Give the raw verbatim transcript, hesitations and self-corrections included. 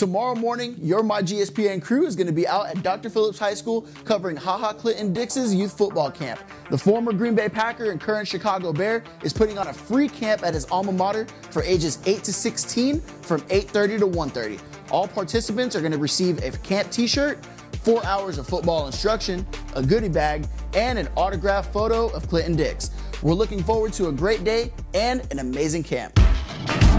Tomorrow morning, your myGSPN crew is going to be out at Doctor Phillips High School covering HaHa Clinton-Dix's youth football camp. The former Green Bay Packer and current Chicago Bear is putting on a free camp at his alma mater for ages eight to sixteen from eight thirty to one thirty. All participants are going to receive a camp t-shirt, four hours of football instruction, a goodie bag, and an autographed photo of Clinton-Dix. We're looking forward to a great day and an amazing camp.